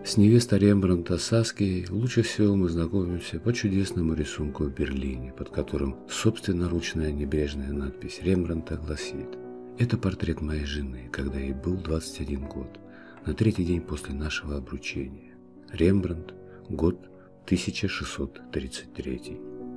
С невестой Рембрандта Саскией лучше всего мы знакомимся по чудесному рисунку в Берлине, под которым собственноручная небрежная надпись Рембрандта гласит: «Это портрет моей жены, когда ей был 21 год, на третий день после нашего обручения. Рембрандт, год 1633».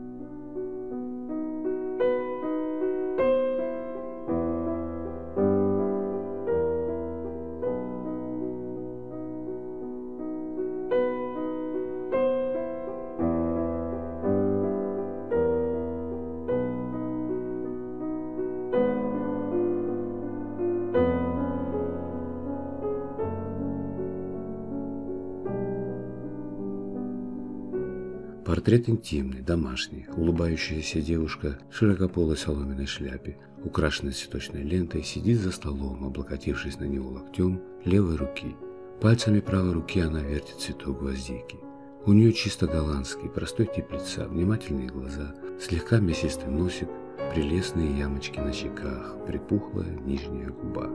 Портрет интимный, домашний. Улыбающаяся девушка в широкополой соломенной шляпе, украшенной цветочной лентой, сидит за столом, облокотившись на него локтем левой руки. Пальцами правой руки она вертит цветок гвоздики. У нее чисто голландский, простой тип лица, внимательные глаза, слегка мясистый носик, прелестные ямочки на щеках, припухлая нижняя губа.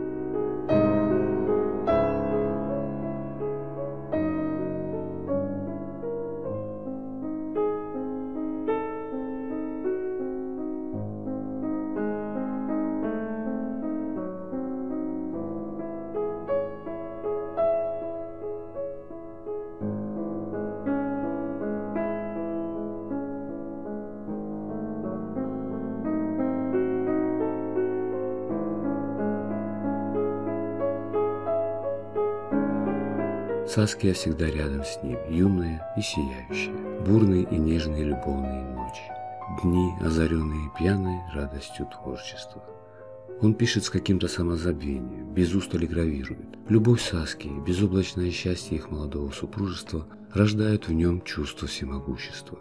Саския всегда рядом с ним, юная и сияющая, бурные и нежные любовные ночи, дни, озаренные пьяной радостью творчества. Он пишет с каким-то самозабвением, без устали гравирует. Любовь Саскии, безоблачное счастье их молодого супружества рождают в нем чувство всемогущества.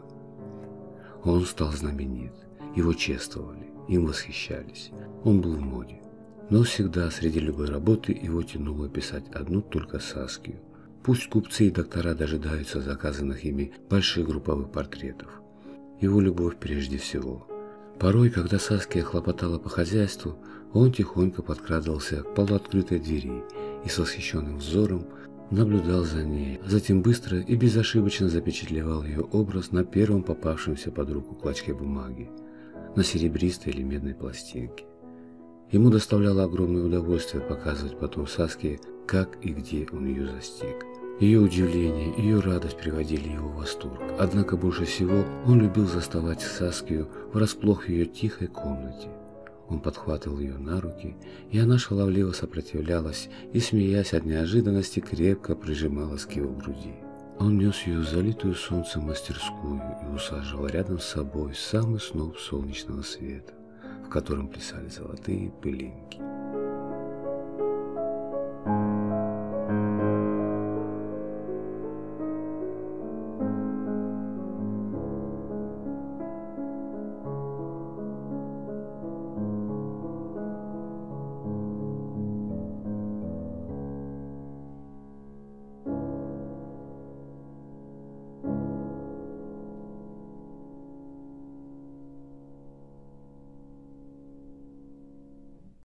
Он стал знаменит, его чествовали, им восхищались, он был в моде. Но всегда среди любой работы его тянуло писать одну только Саскию. Пусть купцы и доктора дожидаются заказанных ими больших групповых портретов. Его любовь прежде всего. Порой, когда Саския хлопотала по хозяйству, он тихонько подкрадывался к полуоткрытой двери и с восхищенным взором наблюдал за ней, а затем быстро и безошибочно запечатлевал ее образ на первом попавшемся под руку клочке бумаги, на серебристой или медной пластинке. Ему доставляло огромное удовольствие показывать потом Саскии, как и где он ее застиг. Ее удивление, ее радость приводили его в восторг. Однако больше всего он любил заставать Саскию врасплох в ее тихой комнате. Он подхватывал ее на руки, и она шаловливо сопротивлялась и, смеясь от неожиданности, крепко прижималась к его груди. Он нес ее в залитую солнцем мастерскую и усаживал рядом с собой самый сноп солнечного света, в котором плясали золотые пылинки.